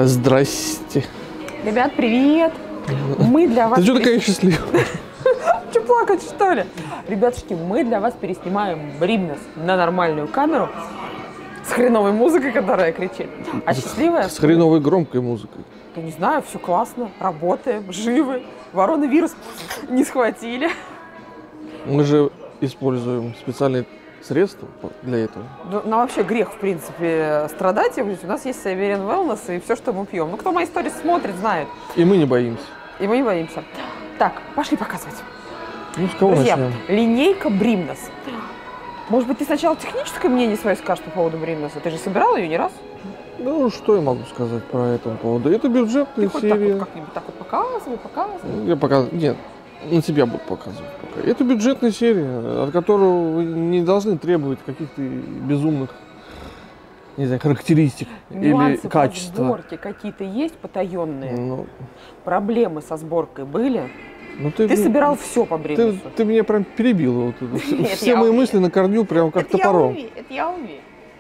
Здрасте. Ребят, привет! Мы для вас... Ты что такая счастливая? Че плакать, что ли? Ребятушки, мы для вас переснимаем Бримнес на нормальную камеру с хреновой музыкой, которая кричит. А счастливая... С хреновой громкой музыкой. Я не знаю, все классно, работаем, живы. Вороновирус не схватили. Мы же используем специальные средства для этого. Ну, вообще грех, в принципе, страдать. У нас есть Северин Wellness и все, что мы пьем. Ну, кто мои истории смотрит, знает. И мы не боимся. И мы не боимся. Так, пошли показывать. Ну, с кого Друзья, начнем? линейка Бримнес. Может быть, ты сначала техническое мнение свое скажешь по поводу Бримнеса? Ты же собирал ее не раз? Ну, что я могу сказать про это поводу? Это бюджетная Ты серия. хоть как-нибудь так вот показывай. Я пока... Нет, на тебя буду показывать пока. Это бюджетная серия, от которой вы не должны требовать каких-то безумных, не знаю, характеристик Нюансы или качества. по сборке какие-то есть потаенные? Ну, Проблемы со сборкой были? ну, Ты собирал все по Бримнесу. Ты меня прям перебила. Вот это. Нет, Все я мои умею. мысли на корню прям как Это топором. Это я умею.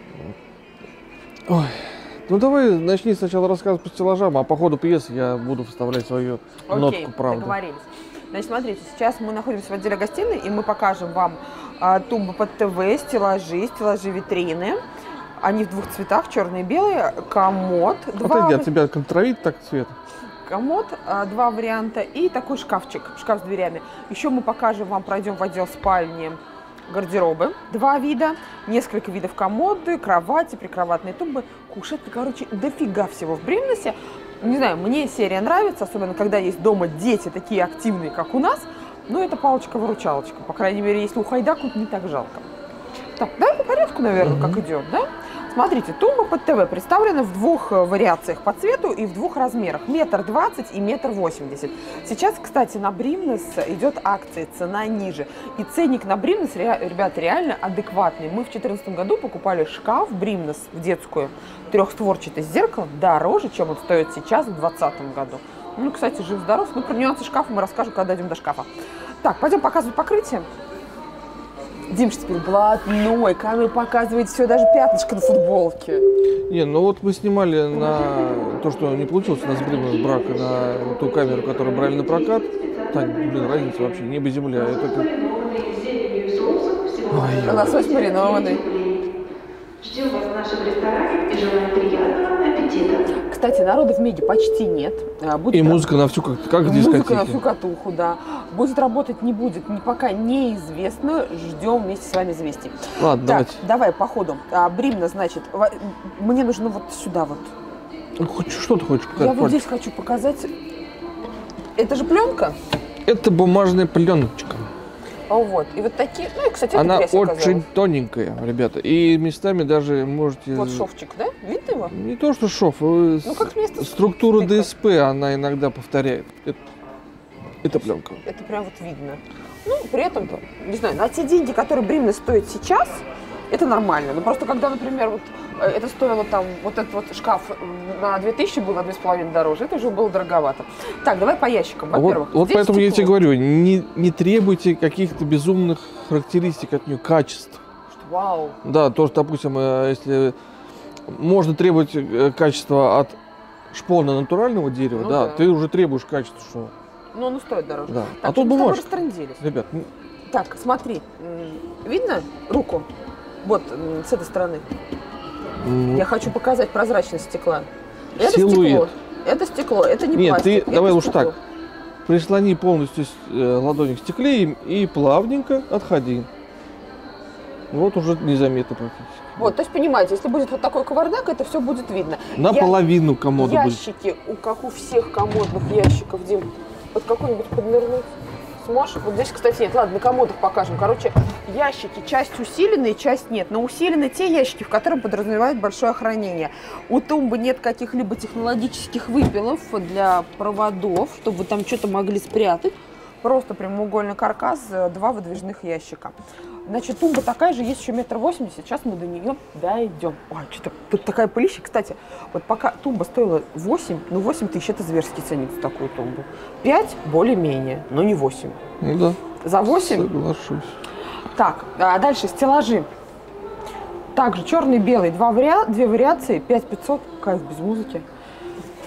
Ой. Ну давай начни сначала рассказывать по стеллажам, а по ходу пьесы я буду вставлять свою нотку правды. Договорились. Значит, смотрите, сейчас мы находимся в отделе гостиной, и мы покажем вам тумбы под ТВ, стеллажи витрины. Они в двух цветах, черный и белый, комод. Отойди, от тебя контровит так цвет. Комод, два варианта и такой шкафчик, шкаф с дверями. Еще мы покажем вам, пройдем в отдел спальни, гардеробы, два вида, несколько видов комоды, кровати, прикроватные тумбы, кушетки, короче, дофига всего в Бримнесе. Не знаю, мне серия нравится, особенно когда есть дома дети такие активные, как у нас, но это палочка-выручалочка, по крайней мере, если ухайдакут, не так жалко. Так, давай по порядку, наверное, как идет, да? Смотрите, тумба под ТВ представлена в двух вариациях по цвету и в двух размерах. 1,20 м и 1,80 м. Сейчас, кстати, на Бримнес идет акция, цена ниже. И ценник на Бримнес, ребята, реально адекватный. Мы в 2014 году покупали шкаф Бримнес в детскую, трехстворчатый с зеркалом, дороже, чем он стоит сейчас в 2020 году. Ну, кстати, жив-здоров. Ну, про нюансы шкафа мы расскажем, когда дойдем до шкафа. Так, пойдем показывать покрытие. Димыч теперь блатной, камера показывает все, даже пятнышко на футболке. Не, ну вот мы снимали на то, что не получилось у нас Бримнес брак, на ту камеру, которую брали на прокат. Тань, блин, разница вообще, небо и земля. Это как... Ой, Лосось маринованный. Ждем вас в нашем ресторане и желаем приятного аппетита. Кстати, народу в Меге почти нет. Будет и музыка на всю, как в музыка на дискотеке. всю катуху, да. Будет работать, не будет, пока неизвестно. Ждем вместе с вами известий. Ладно, Так, давайте. давай по ходу. Бримнес, значит, мне нужно вот сюда вот. Ну, что ты хочешь показать? Я вот здесь хочу показать. Это же пленка. Это бумажная пленочка. Вот. И вот такие. Ну и, кстати, Она это грязь очень оказалась. тоненькая, ребята. И местами даже можете... Вот шовчик, да? Видно его? Не то, что шов, как вместо структуру стыка. ДСП она иногда повторяет. Это пленка. Это прям вот видно. Ну, при этом, не знаю, на те деньги, которые Бримнес стоит сейчас, это нормально. Но просто когда, например, вот это стоило там, вот этот вот шкаф на 2000 был, на 2,5 дороже, это уже было дороговато. Так, давай по ящикам. Во-первых, вот здесь поэтому я тебе стекло. говорю, не требуйте каких-то безумных характеристик от нее, качеств. Вау. Да, тоже, допустим, если можно требовать качества от шпона натурального дерева, Ну да, да. ты уже требуешь качества, что... Ну, оно стоит дороже. Да. Так, А тут мы с тобой бумажка. растрындились. Ребят, Так, смотри, видно руку? Вот, с этой стороны. Я хочу показать прозрачность стекла. Это Силуэт. стекло. Это стекло, это не нет, пластик. ты давай это уж стекло. так. Прислони полностью ладонь к стекле и плавненько отходи. Вот уже незаметно практически. Вот, то есть, понимаете, если будет вот такой кавардак, это все будет видно. Наполовину комода будет. Ящики, как у всех комодных ящиков, Дим, под какой-нибудь поднырнуть сможешь? Вот здесь, кстати, нет. Ладно, на комодах покажем. Короче, ящики, часть усиленные, часть нет. Но усилены те ящики, в которых подразумевают большое хранение. У тумбы нет каких-либо технологических выпилов для проводов, чтобы вы там что-то могли спрятать. Просто прямоугольный каркас, два выдвижных ящика. Значит, тумба такая же, есть еще 1,80 м. Сейчас мы до нее дойдем. Ой, что-то тут такая пылища. Кстати, вот пока тумба стоила 8, ну 8 тысяч, это зверский ценник за такую тумбу. 5 более-менее, но не 8. Ну да. За 8? Соглашусь. Так, а дальше стеллажи. Также черный-белый, две вариации, 5500, кайф без музыки.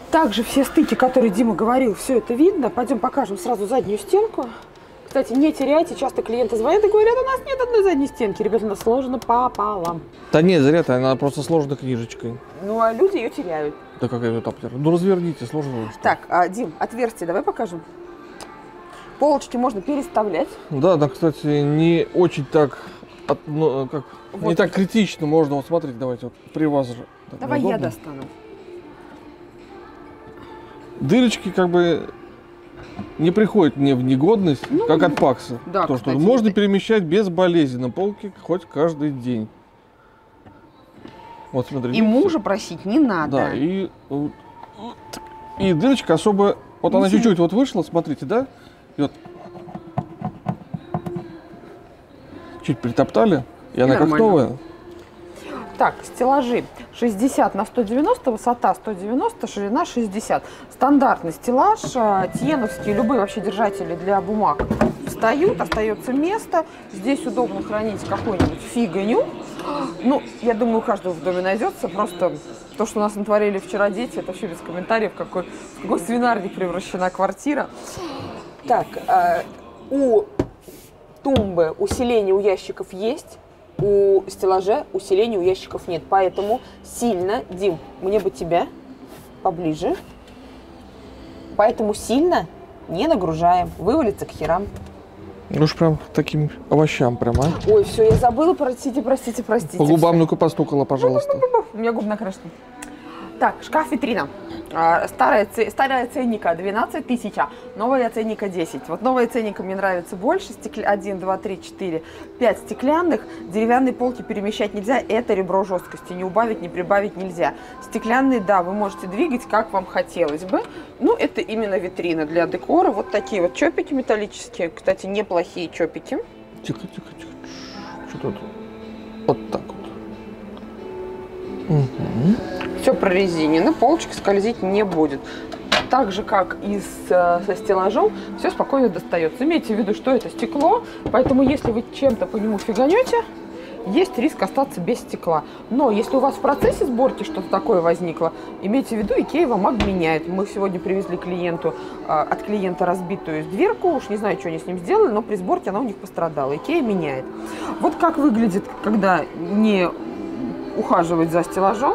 Также все стыки, которые Дима говорил, все это видно. Пойдем покажем сразу заднюю стенку. Кстати, не теряйте, часто клиенты звонят и говорят, у нас нет одной задней стенки. Ребята, она сложена пополам. Да нет, зря-то, она просто сложена книжечкой. Ну, а люди ее теряют. Да как я ее там теряю? Ну разверните, сложно. Так, Дим, отверстие давай покажем. Полочки можно переставлять. Да, да, кстати, не очень так, как, Вот. не так критично можно. Вот смотрите, давайте, вот при вас же. Так Давай я неудобно. достану. Дырочки как бы не приходят мне в негодность, Ну, как от пакса. да, То, кстати, что можно это- перемещать безболезненно полки хоть каждый день. Вот смотрите. И видите? мужа просить не надо. Да, и дырочка особо, вот она сильно. чуть-чуть вот вышла, смотрите, да? И вот чуть притоптали, и она как нормально. новая. Так, стеллажи 60 на 190, высота 190, ширина 60. Стандартный стеллаж, тиеновские, любые вообще держатели для бумаг встают, остается место. Здесь удобно хранить какую-нибудь фигню. Ну, я думаю, у каждого в доме найдется. Просто то, что у нас натворили вчера дети, это вообще без комментариев, в какой свинарник превращена квартира. Так, у тумбы усиление у ящиков есть. У стеллажа усиления у ящиков нет, поэтому сильно, Дим, мне бы тебя поближе, поэтому сильно не нагружаем, вывалится к херам. Ну уж прям таким овощам прям, а? Ой, все, я забыла, простите. По губам ну-ка постукала, пожалуйста. У меня губы накрашены. Так, шкаф-витрина. Старая ценника 12 тысяч, новая ценника 10. Вот новая ценника мне нравится больше. 1, 2, 3, 4, 5 стеклянных. Деревянные полки перемещать нельзя. Это ребро жесткости. Не убавить, не прибавить нельзя. Стеклянные, да, вы можете двигать, как вам хотелось бы. Ну, это именно витрина для декора. Вот такие вот чопики металлические. Кстати, неплохие чопики. Тихо. Что тут? Вот так вот. Угу. Все прорезинено, полочка скользить не будет. Так же, как и со стеллажом, все спокойно достается. Имейте в виду, что это стекло, поэтому если вы чем-то по нему фиганете, есть риск остаться без стекла. Но если у вас в процессе сборки что-то такое возникло, имейте в виду, Икея вам обменяет. Мы сегодня привезли клиенту, от клиента разбитую дверку, уж не знаю, что они с ним сделали, но при сборке она у них пострадала. Икея меняет. Вот как выглядит, когда не ухаживать за стеллажом.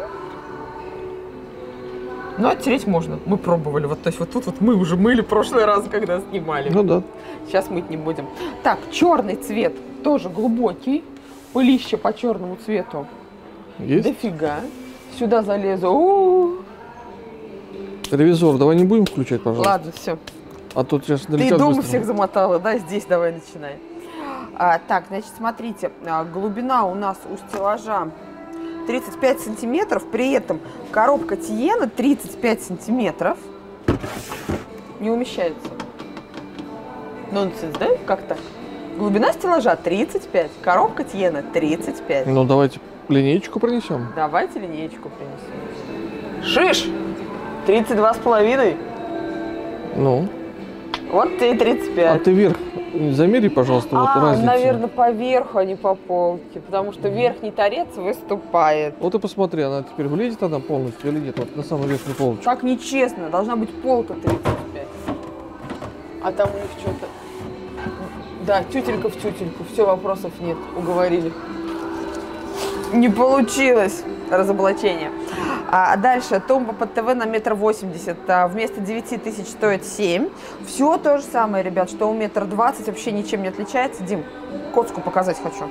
Но оттереть можно. Мы пробовали. Вот, то есть вот тут вот мы уже мыли в прошлый раз, когда снимали. Ну да. Сейчас мыть не будем. Так, черный цвет тоже глубокий. Пылище по черному цвету. Есть? Дофига. Сюда залезу. У-у-у. Ревизор, давай не будем включать, пожалуйста. Ладно, все. А то сейчас Ты налетят дома быстро. всех замотала, да? Здесь давай начинай. Так, значит, смотрите. Глубина у нас у стеллажа 35 сантиметров, при этом коробка Тиена 35 сантиметров не умещается. Нонсенс, да? Как так? Глубина стеллажа 35, коробка Тиена 35. Ну давайте линеечку пронесем. Давайте линеечку принесем. Шиш! 32,5. Ну. Вот тебе и 35. А ты вверх замери, пожалуйста, вот разницу. Наверное, по верху, а не по полке, потому что верхний торец выступает. Вот и посмотри, она теперь влезет она полностью или нет, вот на самую верхнюю полочку. Как нечестно, должна быть полка 35. А там у них что-то... Да, тютелька в тютельку, все, вопросов нет, уговорили. Не получилось разоблачение. А дальше тумба под ТВ на 1,80 м. Вместо 9 тысяч стоит 7. Все то же самое, ребят, что у 1,20 м вообще ничем не отличается. Дим, коцку показать хочу.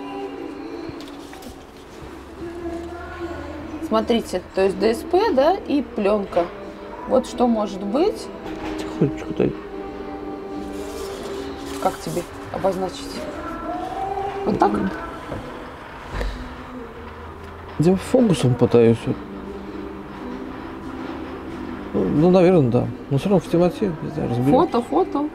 Смотрите, то есть ДСП, да, и пленка. Вот что может быть. Тихонечко дай. Как тебе обозначить? Вот так? Я фокусом пытаюсь. Ну, наверное, да. Но все равно в темноте, не знаю, разберем. Фото.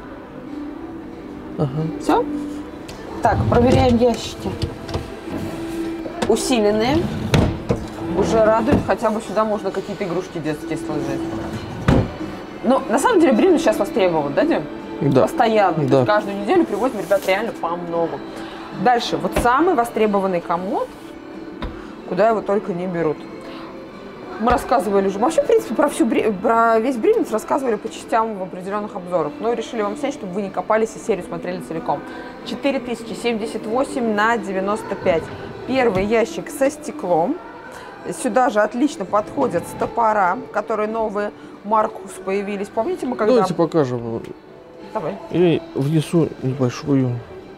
Ага. Все? Так, проверяем ящики. Усиленные. Уже радует, хотя бы сюда можно какие-то игрушки детские сложить. Ну, на самом деле, Брина сейчас востребован, да, Дим? Да. Постоянно. Да. То есть каждую неделю привозим, ребят, реально по много. Дальше, вот самый востребованный комод, куда его только не берут. Мы рассказывали уже, вообще, в принципе, про весь Бримнес рассказывали по частям в определенных обзорах. Но решили вам снять, чтобы вы не копались и серию смотрели целиком. 4078 на 95. Первый ящик со стеклом. Сюда же отлично подходят стопора, которые новые Маркус появились. Помните, мы когда... Давайте покажем. Давай. Я внесу небольшую.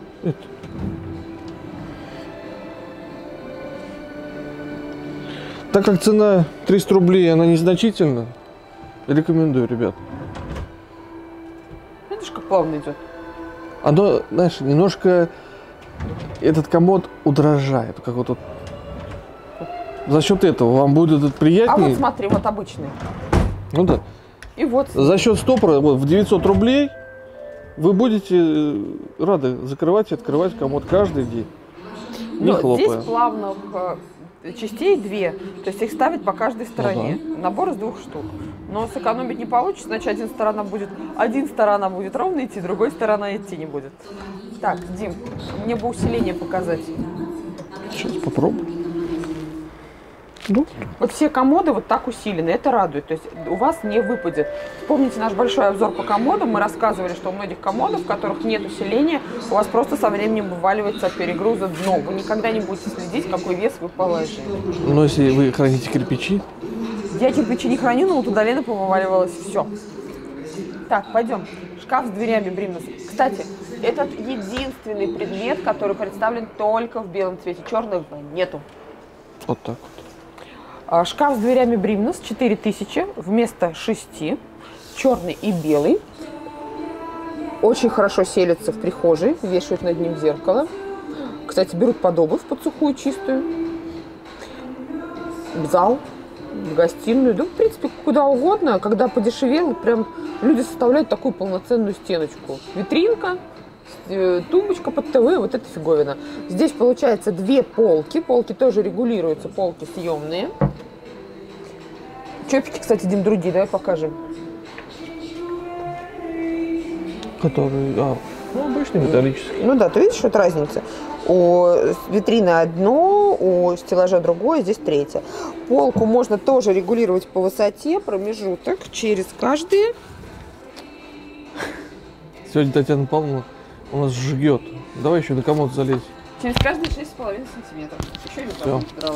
Так как цена 300 рублей, она незначительна, рекомендую, ребят. Видишь, как плавно идет? Оно, знаешь, немножко этот комод удорожает. Как вот тут. За счет этого вам будет приятнее. А вот смотри, вот обычный. Ну да. И вот. За счет стопора вот, в 900 рублей вы будете рады закрывать и открывать комод каждый день. Не хлопая. Здесь плавных частей две, то есть их ставят по каждой стороне. Набор из 2 штук. Но сэкономить не получится, значит один сторона будет ровно идти, другой сторона идти не будет. Так, Дим, мне бы усиление показать. Сейчас попробую. Ну. Вот все комоды вот так усилены, это радует, то есть у вас не выпадет. Помните наш большой обзор по комодам, мы рассказывали, что у многих комодов, в которых нет усиления, у вас просто со временем вываливается от перегруза дно. Вы никогда не будете следить, какой вес вы положили. Но если вы храните кирпичи... Я кирпичи не храню, но вот у Далены повываливалось все. Так, пойдем. Шкаф с дверями Бримнес. Кстати, этот единственный предмет, который представлен только в белом цвете. Черных нету. Вот так вот. Шкаф с дверями Бримнес 4000 вместо 6. Черный и белый. Очень хорошо селится в прихожей. Вешают над ним зеркало. Кстати, берут под обувь, под сухую, чистую. В зал, в гостиную. Да, в принципе, куда угодно. Когда подешевело, прям люди составляют такую полноценную стеночку. Витринка, тумбочка под ТВ, вот это фиговина. Здесь получается 2 полки. Полки тоже регулируются, полки съемные. Чопики, кстати, Дим, другие, давай покажем. Которые, ну, обычные металлические. Ну да, ты видишь, вот разница. У витрины одно, у стеллажа другое, здесь 3. Полку можно тоже регулировать по высоте, промежуток через каждый. Сегодня Татьяна Павловна у нас жгет. Давай еще на комод залезь. Через каждые 6,5 сантиметров. Еще не дрова.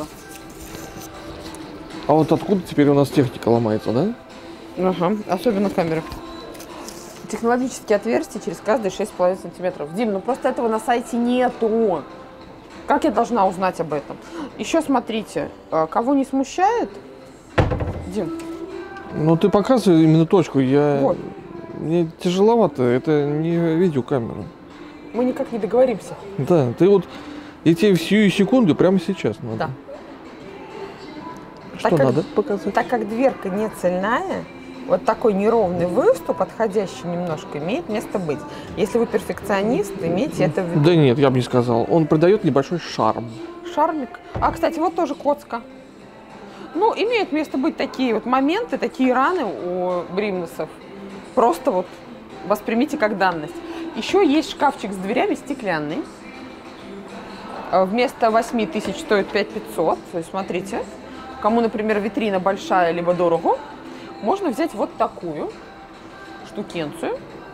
А вот откуда теперь у нас техника ломается, да? Ага, особенно камера. Технологические отверстия через каждые 6,5 сантиметров. Дим, ну просто этого на сайте нету. Как я должна узнать об этом? Еще смотрите, кого не смущает, Дим? Ну ты показывай именно точку. Вот. Мне тяжеловато, это не видеокамера. Мы никак не договоримся. Да, ты вот, я тебе в сию секунду прямо сейчас надо. Да. Что надо показать? Так как дверка не цельная, вот такой неровный выступ, отходящий немножко, имеет место быть. Если вы перфекционист, имейте это в виду. Да нет, я бы не сказал. Он придает небольшой шарм. Шармик. А, кстати, вот тоже коцка. Ну, имеют место быть такие вот моменты, такие раны у Бримнесов. Просто вот воспримите как данность. Еще есть шкафчик с дверями стеклянный. Вместо 8000 стоит 5500. То есть, смотрите, кому, например, витрина большая либо дорого, можно взять вот такую штукенцию.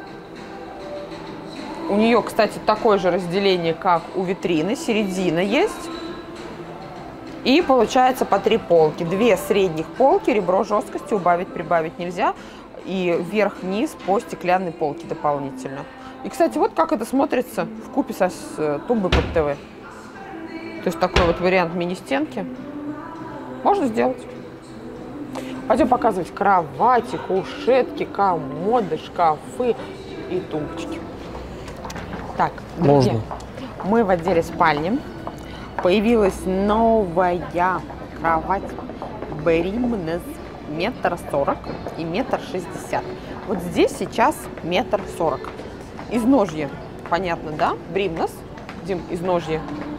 У нее, кстати, такое же разделение, как у витрины. Середина есть. И получается по 3 полки. 2 средних полки, ребро жесткости убавить-прибавить нельзя. И вверх-вниз по стеклянной полке дополнительно. И, кстати, вот как это смотрится вкупе с тумбой под ТВ. То есть такой вот вариант мини-стенки можно сделать. Пойдем показывать кровати, кушетки, комоды, шкафы и тумбочки. Так, друзья, мы в отделе спальни. Появилась новая кровать Бримнес 1,40 м и 1,60 м. Вот здесь сейчас 1,40 м. Изножье, понятно, да? Бримнес. Дим, изножье.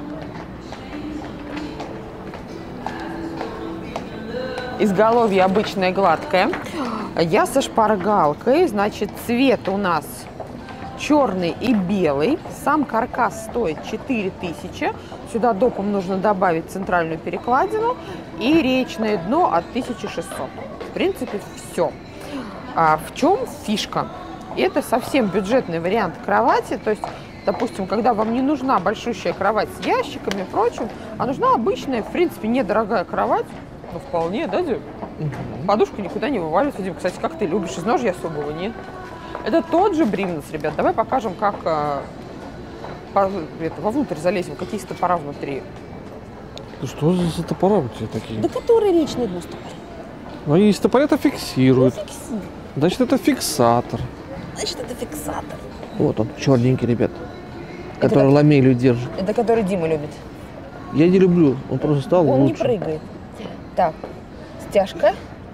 Изголовье обычное гладкое. Я со шпаргалкой. Значит, цвет у нас черный и белый. Сам каркас стоит 4000. Сюда допом нужно добавить центральную перекладину и речное дно от 1600. В принципе, все. А в чем фишка? Это совсем бюджетный вариант кровати. То есть, допустим, когда вам не нужна большущая кровать с ящиками и прочим, а нужна обычная, в принципе, недорогая кровать, ну, вполне, да, Дим? Подушка никуда не вываливается. Дим, кстати, как ты любишь? Изножья особого нет. Это тот же Бримнес, ребят. Давай покажем, как вовнутрь залезем, какие стопора внутри. Да что за топора у тебя такие? Да который речный дно стопор? Ну, они стопор это фиксируют. Фиксирует. Значит, это фиксатор. Значит, это фиксатор. Вот он, черненький, ребят. Который ламелью держит. Это который Дима любит. Я не люблю, он просто стал Он лучше. не прыгает. Так, стяжка.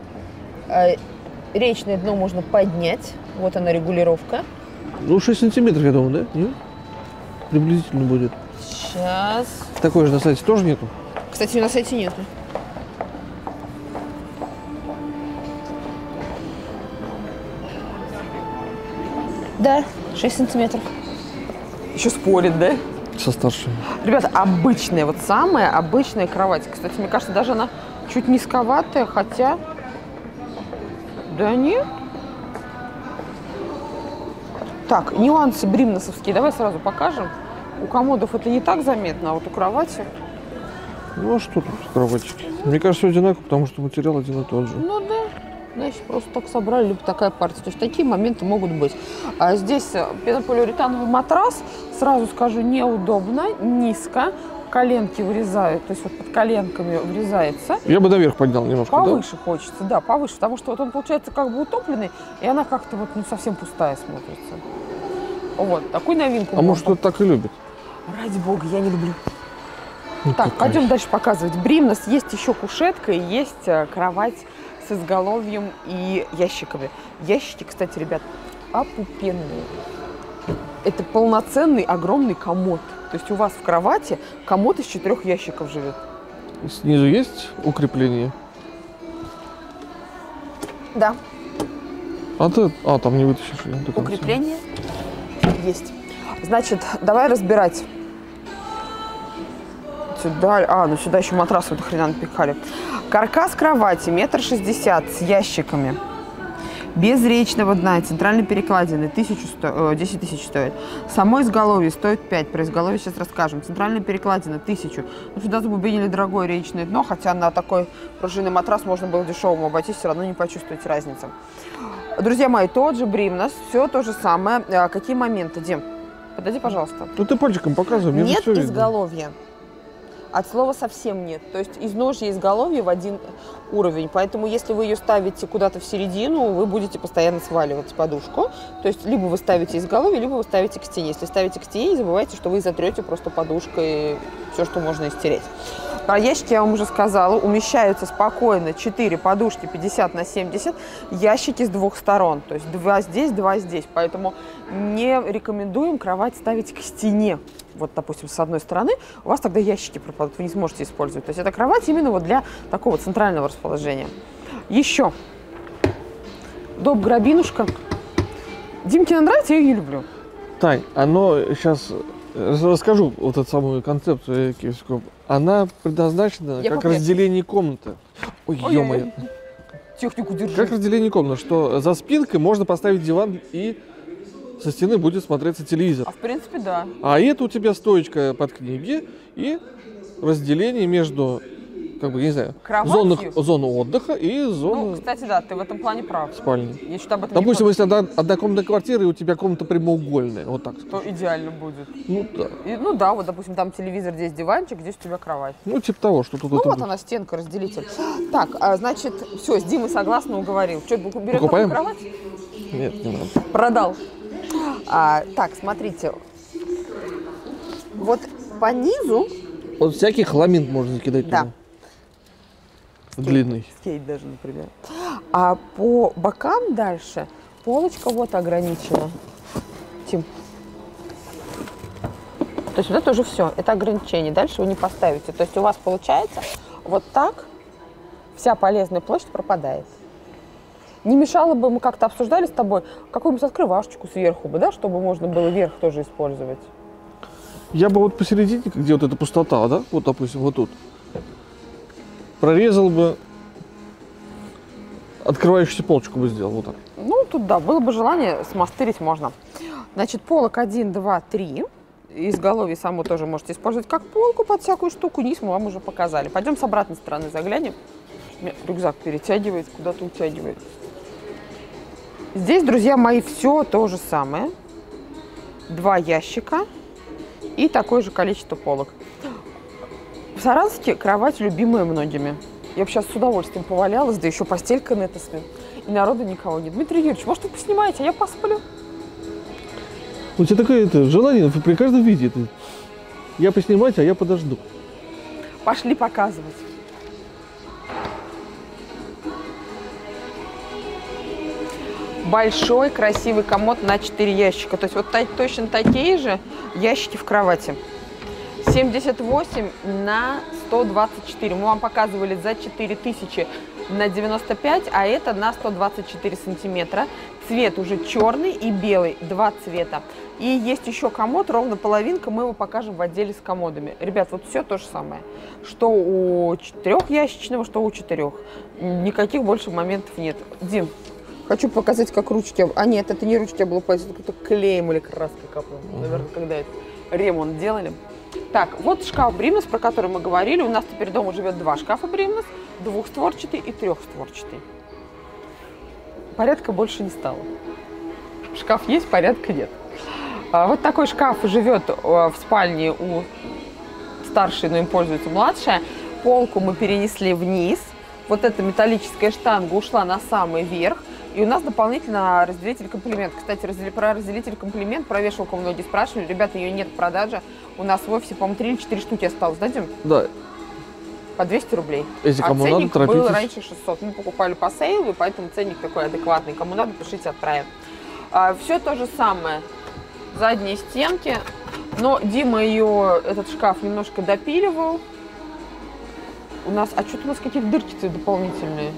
Речное дно можно поднять. Вот она, регулировка. Ну, 6 сантиметров, я думаю, да? Нет? Приблизительно будет. Сейчас. Такой же на сайте тоже нету? Кстати, на сайте нету. Да, 6 сантиметров. Еще спорит, да? Со старшим. Ребята, обычная, вот самая обычная кровать. Кстати, мне кажется, даже она чуть низковатая, хотя... Да нет. Так, нюансы бримнесовские давай сразу покажем. У комодов это не так заметно, а вот у кровати... Ну, а что тут кроватики? Мне кажется, одинаково, потому что материал один и тот же. Ну да. Значит, просто так собрали, либо такая партия. То есть такие моменты могут быть. А здесь пенополиуретановый матрас, сразу скажу, неудобно, низко. Коленки вырезают, то есть вот под коленками врезается. Я бы наверх поднял немножко, Повыше хочется, да, повыше, потому что вот он получается как бы утопленный, и она как-то вот ну, совсем пустая смотрится. Вот, такую новинку. А может, кто-то так и любит? Ради бога, я не люблю. Ну, Так, какая? пойдем дальше показывать. Бримнес, есть еще кушетка и есть кровать с изголовьем и ящиками. Ящики, кстати, ребят, опупенные. Это полноценный огромный комод. То есть у вас в кровати комод из 4 ящиков живет. Снизу есть укрепление? Да. А там не вытащишь. ее до конца. Укрепление есть. Значит, давай разбирать. Сюда, ну сюда еще матрас вот хрена напихали. Каркас кровати 1,60 м с ящиками. Без речного дна, центральной перекладины 10 тысяч стоит. Само изголовье стоит 5. Про изголовье сейчас расскажем. Центральная перекладина 1000. Ну, сюда забубенили дорогое речное дно, хотя на такой пружинный матрас можно было дешевым обойтись, все равно не почувствуете разницу. Друзья мои, тот же Бримнес, все то же самое. Какие моменты, Дим? Подойди, пожалуйста. Ну ты пальчиком показывай, мне Нет всё видно. изголовья. От слова совсем нет. То есть изножье и изголовье в один уровень. Поэтому если вы ее ставите куда-то в середину, вы будете постоянно сваливать подушку. То есть либо вы ставите изголовье, либо вы ставите к стене. Если ставите к стене, не забывайте, что вы затрете просто подушкой все, что можно истереть. Про ящики я вам уже сказала. Умещаются спокойно 4 подушки 50 на 70. Ящики с 2 сторон. То есть 2 здесь, 2 здесь. Поэтому не рекомендуем кровать ставить к стене. Вот, допустим, с одной стороны, у вас тогда ящики пропадут, вы не сможете использовать. То есть это кровать именно вот для такого центрального расположения. Еще. Доп-грабинушка. Димке она нравится, я ее не люблю. Тань, оно сейчас расскажу вот эту самую концепцию киевскую. Она предназначена Я как попрячусь. разделение комнаты. Ой, Ой-ой-ой. ё-моё. Технику держи. Как разделение комнаты, что за спинкой можно поставить диван и со стены будет смотреться телевизор. А в принципе, да. А это у тебя стоечка под книги и разделение между, как бы, не знаю, Кроватью? зону отдыха и зону Ну, кстати, да, ты в этом плане прав. спальни. Я что-то об этом не Допустим, подумала. если однокомнатная квартира и у тебя комната прямоугольная, вот так То скажем. идеально будет. Ну да. Ну да, вот, допустим, там телевизор, здесь диванчик, здесь у тебя кровать. Ну, типа того, что тут Ну это вот будет. она, стенка, разделитель. Так, значит, все, с Димой согласно уговорил. Что, берем Покупаем? такую кровать? Нет, не надо. Продал. Так, смотрите. Вот по низу... Вот всякий хламин можно закидать Да. туда. Длинный. Скейт даже, например. А по бокам дальше полочка вот ограничена. Тим. То есть вот это уже все, это ограничение. Дальше вы не поставите. То есть у вас получается вот так вся полезная площадь пропадает. Не мешало бы, мы как-то обсуждали с тобой, какую-нибудь открывашечку сверху бы, да, чтобы можно было верх тоже использовать. Я бы вот посередине, где вот эта пустота, да, вот, допустим, вот тут, прорезал бы, открывающуюся полочку бы сделал, вот так. Ну, тут, да, было бы желание, смастырить можно. Значит, полок 1, 2, 3. Изголовье само тоже можете использовать как полку под всякую штуку. Низ мы вам уже показали. Пойдем с обратной стороны заглянем. У меня рюкзак перетягивает, куда-то утягивает. Здесь, друзья мои, все то же самое. 2 ящика и такое же количество полок. В Саранске кровать любимая многими. Я бы сейчас с удовольствием повалялась, да еще постелька на это смен. И народу никого нет. Дмитрий Юрьевич, может, вы поснимаете, а я посплю? У тебя такое желание при каждом виде. Я поснимать, а я подожду. Пошли показывать. Большой красивый комод на 4 ящика. То есть вот точно такие же ящики в кровати. 78 на 124. Мы вам показывали за 4000 на 95, а это на 124 сантиметра. Цвет уже черный и белый, 2 цвета. И есть еще комод, ровно половинка, мы его покажем в отделе с комодами. Ребят, вот все то же самое. Что у 4-ящичного, что у 4. Никаких больше моментов нет. Дим, хочу показать, как ручки... А нет, это не ручки облупались, это какой-то клеем или краской капнул. Наверное, когда это ремонт делали. Так, вот шкаф Бримнес, про который мы говорили. У нас теперь дома живет 2 шкафа Бримнес, 2-створчатый и 3-створчатый. Порядка больше не стало. Шкаф есть, порядка нет. Вот такой шкаф живет в спальне у старшей, но им пользуется младшая. Полку мы перенесли вниз. Вот эта металлическая штанга ушла на самый верх. И у нас дополнительно разделитель комплимент. Кстати, про разделитель комплимент, про вешалку многие спрашивали. Ребята, ее нет в продаже. У нас в офисе, по-моему, 3 или 4 штуки осталось. Дадим? Да. По 200 рублей. Если кому надо, ценник торопитесь. был раньше 600. Мы покупали по сейлу, и поэтому ценник такой адекватный. Кому надо, пишите, отправим. Все то же самое. Задние стенки. Но Дима этот шкаф немножко допиливал. У нас... А что-то у нас какие-то дырки-то дополнительные.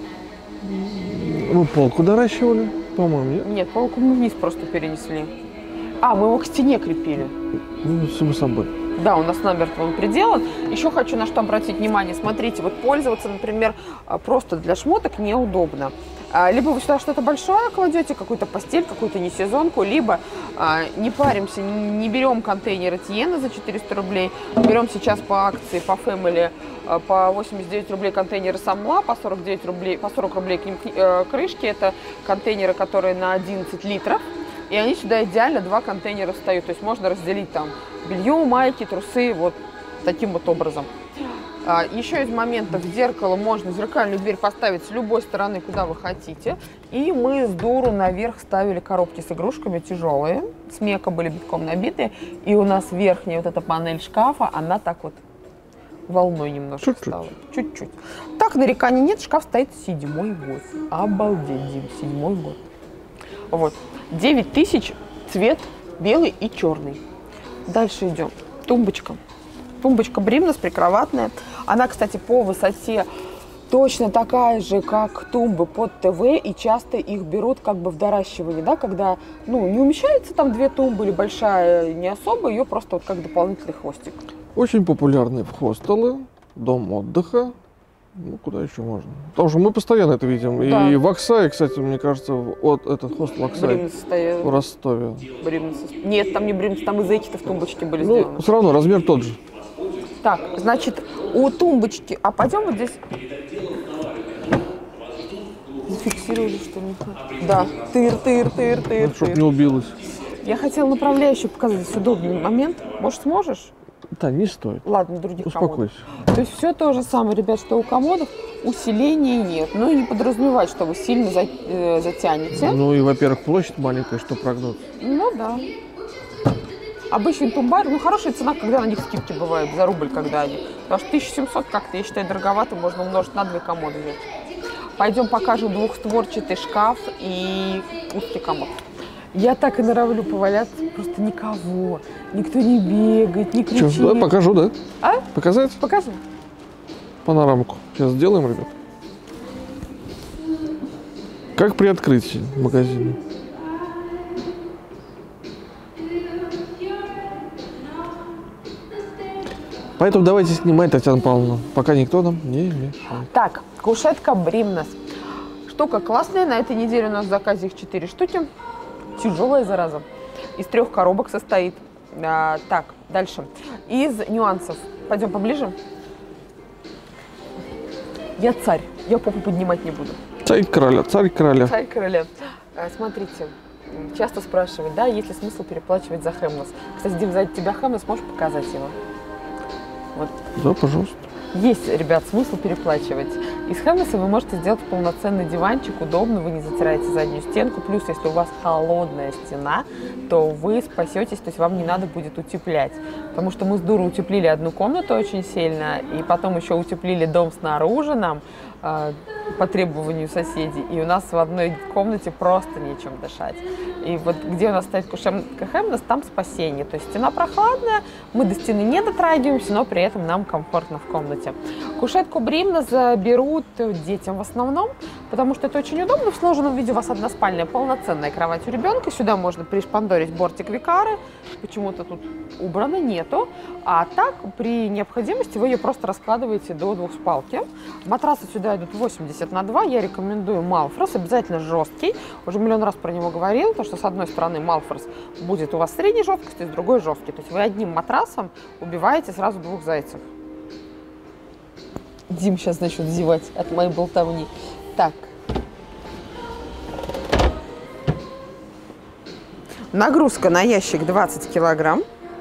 Мы полку доращивали, по-моему, нет? Нет, полку мы вниз просто перенесли. А, мы его к стене крепили. Ну, само собой. Да, у нас намертво он приделан. Еще хочу на что обратить внимание. Смотрите, вот пользоваться, например, просто для шмоток неудобно. Либо вы сюда что-то большое кладете, какую-то постель, какую-то несезонку, либо не паримся, не берем контейнеры Тиена за 400 рублей, берем сейчас по акции, по Family по 89 рублей контейнеры Самла, по 49 рублей, по 40 рублей к ним крышки. Это контейнеры, которые на 11 литров. И они сюда идеально 2 контейнера встают. То есть можно разделить там белье, майки, трусы вот таким вот образом. Еще из моментов зеркало можно зеркальную дверь поставить с любой стороны, куда вы хотите. И мы с дуру наверх ставили коробки с игрушками тяжелые. С мека были битком набиты. И у нас верхняя вот эта панель шкафа, она так вот волной немножко Чуть-чуть. стала. Чуть-чуть. Так, нареканий нет, шкаф стоит 7-й год. Обалдеть, Дим, 7-й год. Вот. 9000, цвет белый и черный. Дальше идем. Тумбочка. Тумбочка Бримнес прикроватная. Она, кстати, по высоте точно такая же, как тумбы под ТВ. И часто их берут как бы в доращивание, да, когда не умещается там 2 тумбы или большая не особо, ее просто вот как дополнительный хвостик. Очень популярны в хостелы, дом отдыха. Ну, куда еще можно? Потому что мы постоянно это видим. Да. И в Оксае, кстати, мне кажется, вот этот хостел Оксай Бримнес стоял. в Ростове. Бримнес. Нет, там не Бримнес, там из этих-то в тумбочке были Ну, сделаны. все равно размер тот же. Так, значит, у тумбочки... А пойдем вот здесь... Зафиксировали, что ли? Да. Тыр. Чтобы не убилось. Я хотела направляющую показать. Здесь удобный момент. Может, сможешь? Да, не стоит. Ладно, других комодов. Успокойся. То есть все то же самое, ребят, что у комодов. Усиления нет. Ну и не подразумевать, что вы сильно затянете. Ну и, во-первых, площадь маленькая, что прогнуть. Ну да. Обычный тумбар, хорошая цена, когда на них скидки бывают, за рубль, когда они. Потому что 1700 как-то, я считаю, дороговато, можно умножить на 2 комоды взять. Пойдем покажем 2-створчатый шкаф и узкий комод. Я так и норовлю поваляться, просто никого. Никто не бегает, не кричит. Что, да, покажу, да? А? Показать? Покажи. Панорамку. Сейчас сделаем, ребят. Как при открытии магазина. Поэтому давайте снимать, Татьяна Павловна, пока никто нам не мешает. Так, кушетка Бримнес. Штука классная. На этой неделе у нас в заказе их 4 штуки. Тяжелая, зараза. Из 3 коробок состоит. Так, дальше. Из нюансов. Пойдем поближе. Я царь. Я попу поднимать не буду. Царь короля, царь короля. Царь короля. Смотрите, часто спрашивают, да, есть ли смысл переплачивать за Хемнес? Кстати, Дим, сзади тебя Хемнес, можешь показать его? Вот. Да, пожалуйста. Есть, ребят, смысл переплачивать. Из Хемнеса вы можете сделать полноценный диванчик, удобно, вы не затираете заднюю стенку. Плюс, если у вас холодная стена, то вы спасетесь, то есть вам не надо будет утеплять. Потому что мы с дуру утеплили одну комнату очень сильно, и потом еще утеплили дом снаружи нам по требованию соседей. И у нас в одной комнате просто нечем дышать. И вот где у нас стоит кушетка Хемнес, там спасение. То есть стена прохладная, мы до стены не дотрагиваемся, но при этом нам комфортно в комнате. Кушетку Бримнес берут детям в основном, потому что это очень удобно. В сложенном виде у вас односпальная полноценная кровать у ребенка. Сюда можно пришпандорить бортик Викары. Почему-то тут убрано, нету. А так, при необходимости вы ее просто раскладываете до двухспалки. Матрасы сюда идут 80/2. Я рекомендую Малфрос, обязательно жесткий. Уже миллион раз про него говорил, потому что с одной стороны Малфрос будет у вас средней жесткости, с другой жесткий. То есть вы одним матрасом убиваете сразу 2 зайцев. Дим сейчас начнет зевать от моей болтовни. Так. Нагрузка на ящик 20 килограмм.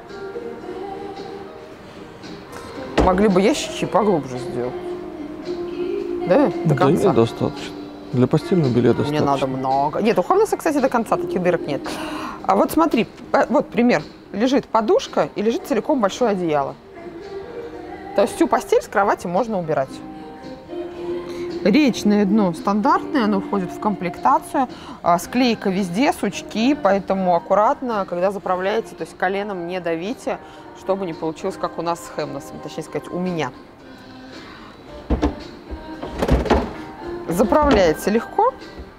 Могли бы ящички поглубже сделать. Да? До конца. Да нет, достаточно. Для постельного белья достаточно. Мне надо много. Нет, у Хемнеса, кстати, до конца таких дырок нет. А вот смотри, вот пример. Лежит подушка и лежит целиком большое одеяло. То есть всю постель с кровати можно убирать. Речное дно стандартное, оно входит в комплектацию. Склейка везде, сучки, поэтому аккуратно, когда заправляете, то есть коленом не давите, чтобы не получилось, как у нас с Хемнесом, точнее сказать, у меня. Заправляется легко.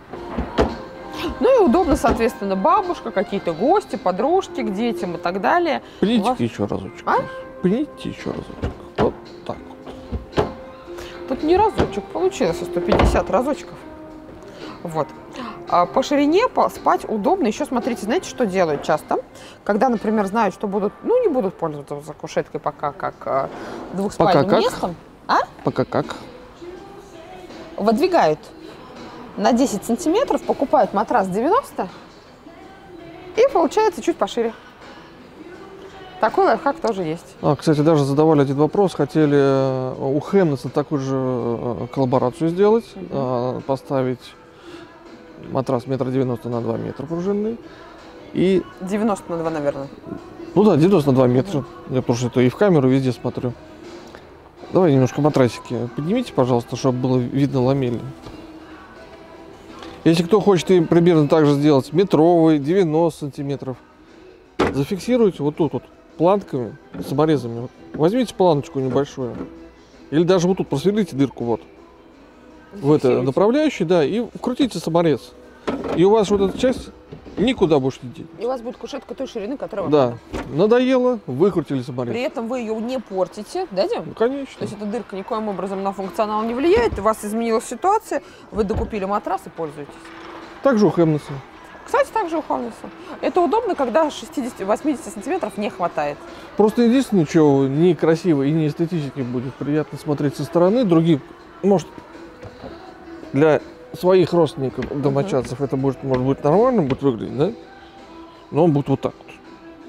Ну и удобно, соответственно, бабушка, какие-то гости, подружки к детям и так далее. Пните еще разочек. А? Пните еще разочек. Вот так вот. Тут не разочек получилось, а 150 разочков. Вот. А по ширине спать удобно. Еще смотрите, знаете, что делают часто? Когда, например, знают, что будут, ну, не будут пользоваться кушеткой пока как двухспальным местом. А? Пока как? Выдвигают на 10 сантиметров, покупают матрас 90 и получается чуть пошире. Такой лайфхак тоже есть. Кстати, даже задавали один вопрос. Хотели у Хемнеса такую же коллаборацию сделать. Поставить матрас 1,90 на 2 метра пружинный. И 90 на 2, наверное. Ну да, 90 на 2 метра. Я потому что это и в камеру везде смотрю. Давай немножко матрасики поднимите, пожалуйста, чтобы было видно ламели. Если кто хочет и примерно так же сделать, метровый, 90 сантиметров, зафиксируйте вот тут вот планками, саморезами. Вот. Возьмите планочку небольшую. Или даже вот тут просверлите дырку вот. В это направляющий, да, и вкрутите саморез. И у вас вот эта часть никуда больше не денется. И у вас будет кушетка той ширины, которая вам надо. Надоело, выкрутили саморез. При этом вы ее не портите, да, Дим? Ну, конечно. То есть эта дырка никоим образом на функционал не влияет, у вас изменилась ситуация, вы докупили матрас и пользуетесь. Также у Хемнеса. Кстати, также у Хемнеса. Это удобно, когда 60-80 сантиметров не хватает. Просто единственное, что некрасиво и не эстетически будет приятно смотреть со стороны, другим, может, для своих родственников, домочадцев, это будет, может быть, нормально будет выглядеть, да? Но он будет вот так вот.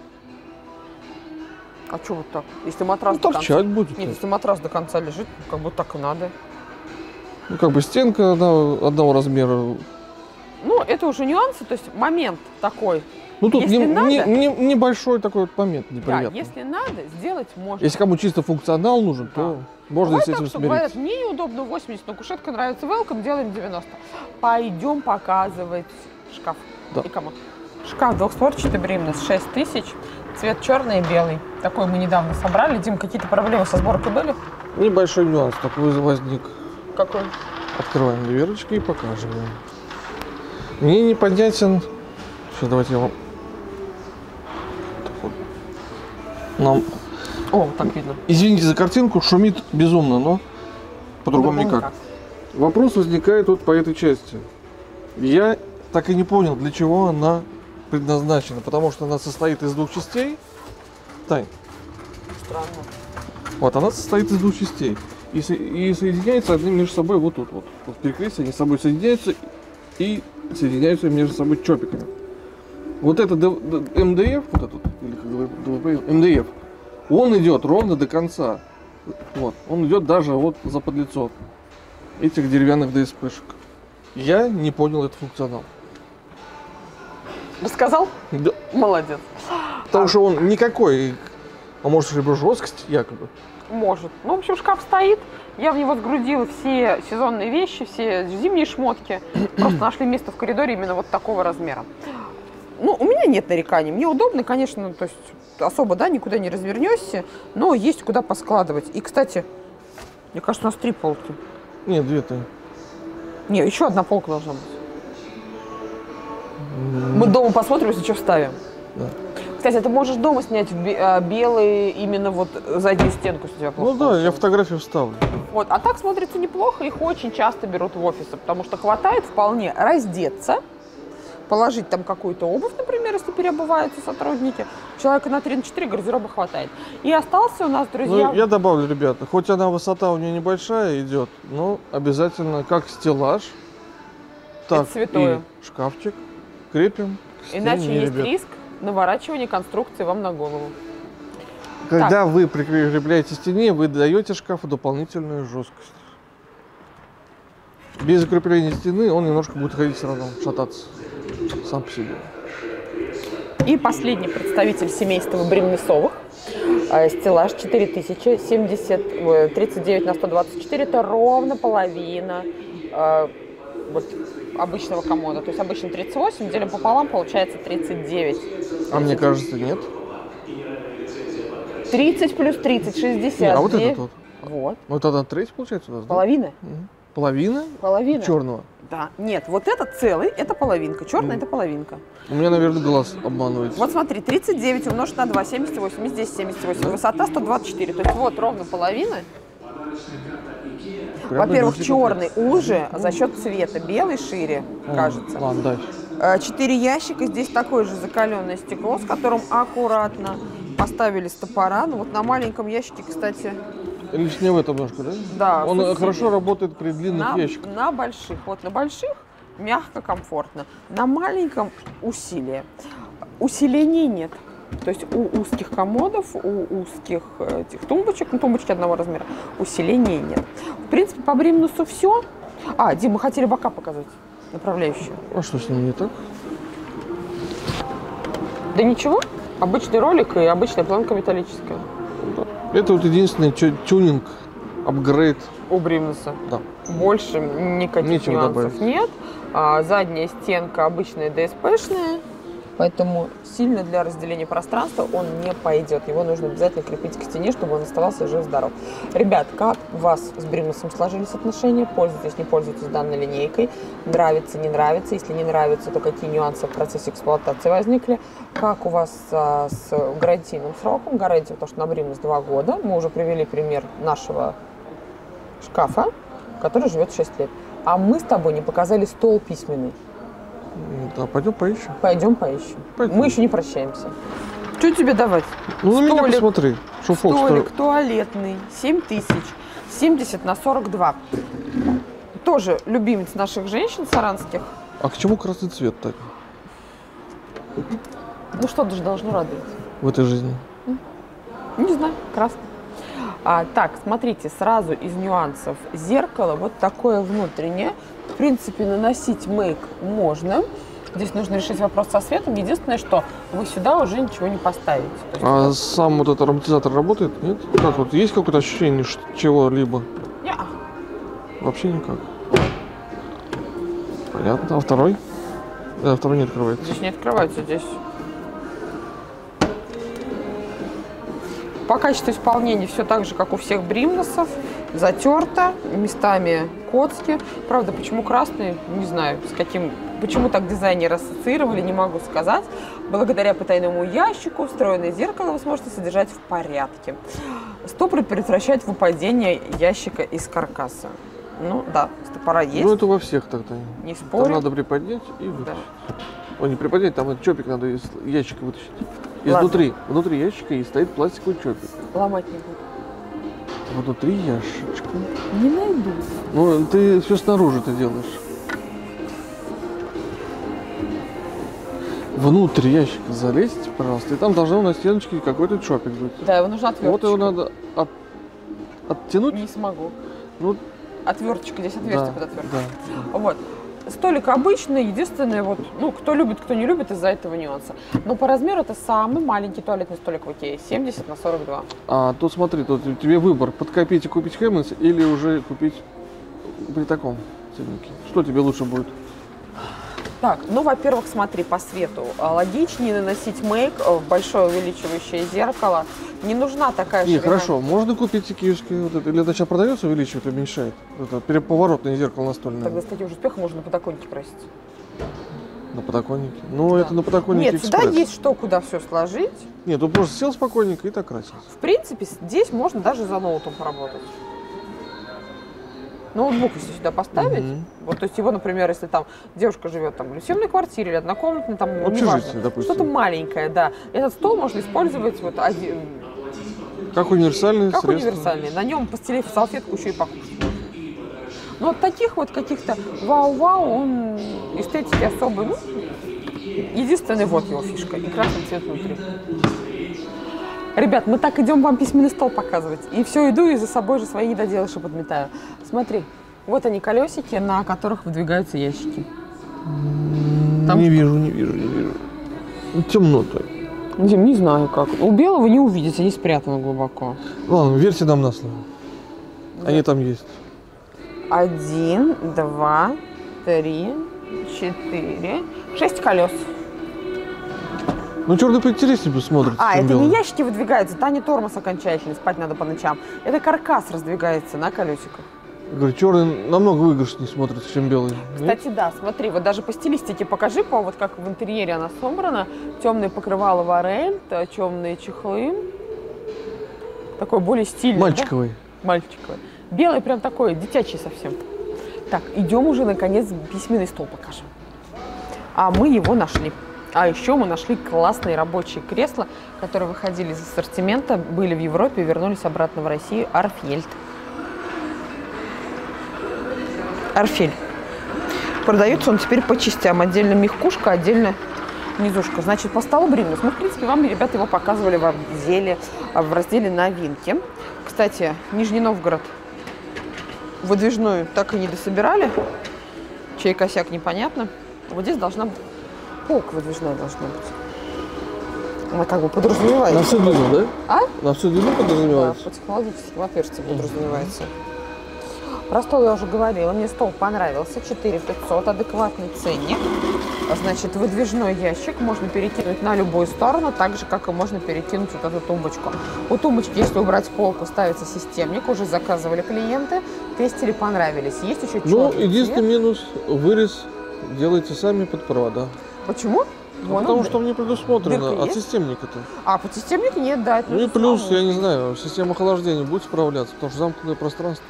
А что вот так? Если матрас Ну, торчать будет. Нет, если матрас до конца лежит, как бы так и надо. Ну, как бы стенка одного размера. Ну, это уже нюансы, то есть момент такой. Ну, тут Если надо, небольшой такой вот момент да, неприятный. если надо, сделать можно. Если кому чисто функционал нужен, то можно Бывает с этим так, что говорят, смириться. мне неудобно 80, но кушетка нравится welcome, делаем 90. Пойдем показывать шкаф Да. и комод. Шкаф двухстворчатый Бримнес 6000, цвет черный и белый. Такой мы недавно собрали. Дим, какие-то проблемы со сборкой были? Небольшой нюанс такой возник. Какой? Открываем дверочки и показываем. Мне непонятен... Сейчас давайте я вам... Так вот. Нам... О, так видно. Извините за картинку, шумит безумно, но по-другому никак. Вопрос возникает вот по этой части. Я так и не понял, для чего она предназначена, потому что она состоит из двух частей. Тань, Странно. вот она состоит из двух частей и соединяется одни между собой вот тут вот. Вот перекрестие, они с собой соединяются и соединяются между собой чопиками. Вот этот МДФ, вот этот, или как ДВП, МДФ, он идет ровно до конца. Вот, он идет даже вот за подлицо этих деревянных ДСПшек. Я не понял этот функционал. Рассказал? Да. Молодец. Потому что он никакой, а может либо жесткость якобы. Может. Ну, в общем, шкаф стоит. Я в него сгрудила все сезонные вещи, все зимние шмотки. Просто нашли место в коридоре именно вот такого размера. Ну, у меня нет нареканий. Мне удобно, конечно, то есть особо, да, никуда не развернешься, но есть куда поскладывать. И, кстати, мне кажется, у нас 3 полки. Нет, 2-то. Не, еще одна полка должна быть. Мы дома посмотрим, если что, вставим. Да. Кстати, ты можешь дома снять белый именно вот заднюю стенку, если у тебя плохо Ну да, я получилось. фотографию вставлю. Вот, а так смотрится неплохо, их очень часто берут в офисы, потому что хватает вполне раздеться, положить там какую-то обувь, например, если переобуваются сотрудники. Человека на 3-4 гардероба хватает. И остался у нас, друзья... Ну, я добавлю, ребята, хоть она высота у нее небольшая идет, но обязательно как стеллаж, так святое. и шкафчик крепим к стене, Иначе есть ребят. риск наворачивания конструкции вам на голову. Когда вы прикрепляете стене, вы даете шкафу дополнительную жесткость. Без закрепления стены он немножко будет ходить все равно, шататься сам по себе. И последний представитель семейства Бремнесовых. Стеллаж 4000, 39 на 124, это ровно половина вот, обычного комода. То есть обычно 38, делим пополам, получается 39. А мне кажется, нет. 30 плюс 30, 60. Не, а вот этот вот. Вот. Вот это треть получается у нас, да? Половина? Половина? Половина. Черного. Да. Нет, вот этот целый, это половинка. Черная, это половинка. У меня, наверное, глаз обманывает. Вот смотри, 39 умножить на 2, 78, и здесь 78. Высота 124. То есть вот ровно половина. Прям Во-первых, идёте черный уже за счет цвета, белый шире, кажется. Ладно, дальше. 4 ящика, здесь такое же закаленное стекло, с которым аккуратно поставили стопора. Ну вот на маленьком ящике, кстати, Лишь не в этом ножку, да? да. Он усилие. хорошо работает при длинных ящиках. На больших. Вот на больших мягко, комфортно. На маленьком усилие. Усиления нет. То есть у узких комодов, у узких этих тумбочек, ну, тумбочки одного размера, усиления нет. В принципе, по Бремнусу все. А, Дим, мы хотели бока показать, направляющие. А что с ним не так? Да ничего, обычный ролик и обычная планка металлическая. Это вот единственный тюнинг, апгрейд. У Бремнуса. Да. Больше никаких Нечего нюансов добавить. нет. Задняя стенка обычная ДСПшная. Поэтому сильно для разделения пространства он не пойдет. Его нужно обязательно крепить к стене, чтобы он оставался жив-здоров. Ребят, как у вас с Бремнусом сложились отношения? Пользуетесь, не пользуетесь данной линейкой? Нравится, не нравится? Если не нравится, то какие нюансы в процессе эксплуатации возникли? Как у вас с гарантийным сроком? Гарантия, потому что на Бремнус 2 года. Мы уже привели пример нашего шкафа, который живет 6 лет. А мы с тобой не показали стол письменный. Да, пойдем поищем. Пойдем поищем. Пойдем. Мы еще не прощаемся. Что тебе давать? Ну, на меня Столик. посмотри. Что Фокс Столик туалетный, 7000, 70 на 42. Тоже любимец наших женщин саранских. А к чему красный цвет так Ну что же должно радовать? в этой жизни? Не знаю, красный. Так, смотрите, сразу из нюансов. Зеркало вот такое внутреннее. В принципе, наносить мейк можно. Здесь нужно решить вопрос со светом. Единственное, что вы сюда уже ничего не поставите. То есть А сам вот этот ароматизатор работает? Нет? Как вот, есть какое-то ощущение чего-либо? неа. Вообще никак. Понятно. А второй? Второй не открывается. Здесь не открывается, здесь. По качеству исполнения все так же, как у всех Бремнусов. Затерто, местами коцки. Правда, почему красный, не знаю, с каким Почему так дизайнеры ассоциировали, не могу сказать. Благодаря потайному ящику встроенное зеркало вы сможете содержать в порядке. Стопор предотвращает выпадение ящика из каркаса. Ну да, стопора есть. Ну это во всех тогда. Не Там спорю. надо приподнять и вытащить. Да. Ой, не приподнять, там этот чопик надо из ящика вытащить. Ладно. Внутри ящика и стоит пластиковый чопик. Ломать не буду. Внутри ящичка. Не найду. Ну, ты все снаружи ты делаешь. Внутрь ящика залезть, пожалуйста, и там должно на стеночке какой-то чопик быть. Да, его нужно отверточка. Вот его надо оттянуть. Не смогу. Ну, Отверточка, здесь отверстие да, под отвертку. да. Вот. Столик обычный, единственное, вот, ну, кто любит, кто не любит, из-за этого нюанса. Но по размеру это самый маленький туалетный столик в Икее, 70 на 42. А тут смотри, тут тебе выбор, подкопить и купить Хэммонс или уже купить при таком ценнике. Что тебе лучше будет? Так, ну, во-первых, смотри, по свету. Логичнее наносить мейк в большое увеличивающее зеркало. Не нужна такая Не, ширина. хорошо, можно купить киевский, вот это, или это сейчас продается, увеличивает, уменьшает? Это поворотное зеркало настольное. Тогда с таким же успехом можно на подоконнике красить. На подоконнике? Ну, Да. это на подоконнике Нет, сюда экспресс. есть что, куда все сложить. Нет, тут просто сел спокойненько и так красил. В принципе, здесь можно даже за ноутом поработать. Ноутбук, если сюда поставить, Мгм. вот, то есть его, например, если там девушка живет там в съемной квартире или однокомнатной, там, ну, Общежитие, неважно, допустим. что-то маленькое, да. Этот стол можно использовать вот один, Как универсальное как средство. универсальный. На нем, постелив салфетку, еще и покушать. Ну, вот таких вот каких-то вау-вау, он эстетики особой, ну, единственный вот его фишка, и красный цвет внутри. Ребят, мы так идем вам письменный стол показывать. И все иду, и за собой же свои недоделыши подметаю. Смотри, вот они колесики, на которых выдвигаются ящики. Там- Не вижу. Ну, темно-то. Дим, не знаю как. У белого не увидите, они спрятаны глубоко. Ладно, верьте нам на слово. Они там есть. 1, 2, 3, 4, 6 колес. Ну, черный поинтереснее бы смотрится, А, чем это белый. не ящики выдвигаются, это не тормоз окончательный, спать надо по ночам. Это каркас раздвигается на колесиках. Говорю, черный намного выигрышнее смотрится, чем белый. Нет? Кстати, да, смотри, вот даже по стилистике покажи, по вот как в интерьере она собрана. Темные покрывала варельт, темные чехлы. Такой более стильный. Мальчиковый. Да? Мальчиковый. Белый прям такой, детячий совсем. Так, идем уже, наконец, письменный стол покажем. А мы его нашли. А еще мы нашли классные рабочие кресла, которые выходили из ассортимента, были в Европе, вернулись обратно в Россию. Арфельд. Арфель. Продается он теперь по частям. Отдельно мягкушка, отдельно низушка. Значит, по столу Бринус. Мы, в принципе, вам, ребята, его показывали в разделе новинки. Кстати, Нижний Новгород выдвижную так и не дособирали. Чей косяк, непонятно. Вот здесь должна быть полка выдвижная должна быть. Она как бы подразумевается. На всю длину, да? А? На всю длину Да, подразумевается? по технологическим отверстиям подразумевается. Про стол я уже говорила. Мне стол понравился. 4500, адекватный ценник. Значит, выдвижной ящик можно перекинуть на любую сторону, так же, как и можно перекинуть вот эту тумбочку. У тумбочки, если убрать полку, ставится системник. Уже заказывали клиенты, тестили, понравились. Есть еще Ну, черный единственный цвет. минус, вырез делайте сами под провода. Почему? Вон Потому он, что не предусмотрено дырка от есть? системника-то. А, по системнику нет, да. это Ну и нужно плюс, самому. я не знаю, система охлаждения будет справляться, потому что замкнутое пространство.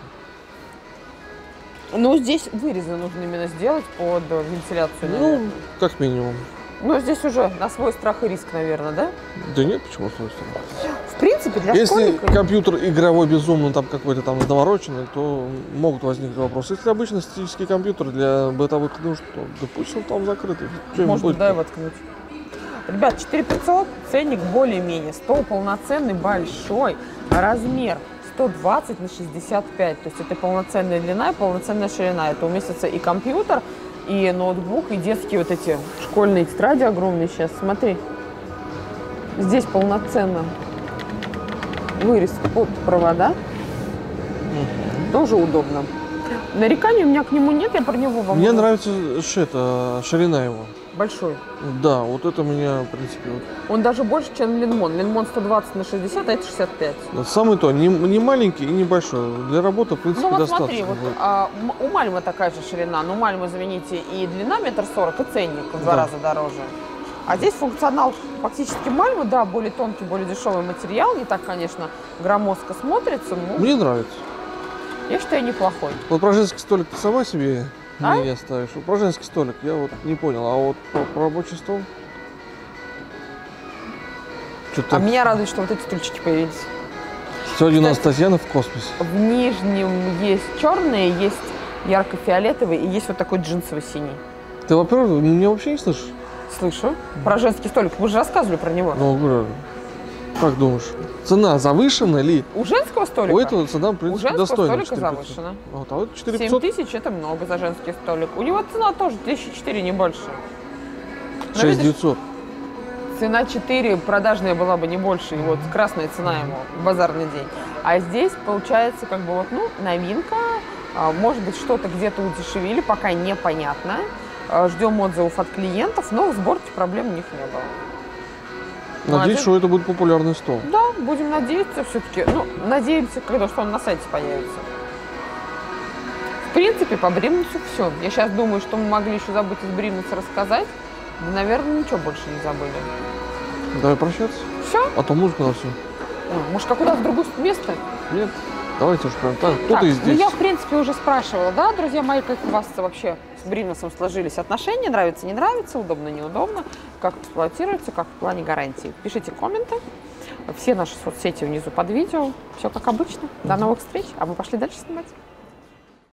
Ну, здесь вырезы нужно именно сделать под вентиляцию, Ну, наверное. как минимум. Ну, здесь уже на свой страх и риск, наверное, да? Да нет, почему с той стороны? В принципе, для Если школьника... компьютер игровой безумно там какой-то там навороченный, то могут возникнуть вопросы. Если обычно статический компьютер для бытовых нужд, то да пусть он там закрытый. Что ему Можно, будет? да, его воткнуть. Ребят, 4500, ценник более-менее. Стол полноценный, большой. Размер 120 на 65. То есть это полноценная длина и полноценная ширина. Это уместится и компьютер, и ноутбук, и детские вот эти школьные тетради огромные сейчас. Смотри. Здесь полноценно вырез под провода. Тоже удобно. Нареканий у меня к нему нет, я про него вам... Мне нравится ширина его. Большой. Да, вот это меня, в принципе, вот. Он даже больше, чем линмон. Линмон 120 на 60, а это 65. Самый то, не маленький и не большой. Для работы, в принципе, Ну вот достаточно. смотри, вот, будет. у Мальмы такая же ширина. Ну, Мальма, извините, и длина 1,40 м, и ценник в 2 Да. раза дороже. А здесь функционал фактически Мальмы, да, более тонкий, более дешевый материал. Не так, конечно, громоздко смотрится, но Мне нравится. я считаю, неплохой. Вот про женский столик ты сама себе А? не оставишь. Вот про женский столик я вот не понял. А вот про рабочий стол? Что-то А меня радует, что вот эти стульчики появились. сегодня у нас кстати, Татьяна в космосе. В нижнем есть черные, есть ярко-фиолетовый и есть вот такой джинсово-синий. Ты, во-первых, меня вообще не слышишь? Слышу. Про женский столик. Мы же рассказывали про него. Ну, говорю, как думаешь, цена завышена ли? У женского столика? У этого цена, в У принципе, женского достойная. столика 4500. завышена. Вот, а вот 7 4500. тысяч это много за женский столик. У него цена тоже 1004, не больше. Но 6900. видишь, цена 4 продажная была бы не больше. И вот красная цена ему в базарный день. А здесь получается как бы вот, ну, новинка. Может быть, что-то где-то удешевили, пока непонятно. Ждем отзывов от клиентов, но в сборке проблем у них не было. Надеюсь, что это будет популярный стол. Да, будем надеяться все-таки. Ну, надеемся, когда что он на сайте появится. В принципе, по Бримнусу все. Я сейчас думаю, что мы могли еще забыть из Бримнуса рассказать. Да, наверное, ничего больше не забыли. Давай прощаться. Все? А то музыка на все. Может, какое-то в другое место? Нет. Давайте уж прям так. Так, Кто-то и ну здесь. я, в принципе, уже спрашивала, да, друзья мои, как у вас вообще с Бримнусом сложились отношения, нравится, не нравится, удобно, неудобно, как эксплуатируется, как в плане гарантии. Пишите комменты, все наши соцсети внизу под видео, все как обычно. До новых встреч, а мы пошли дальше снимать.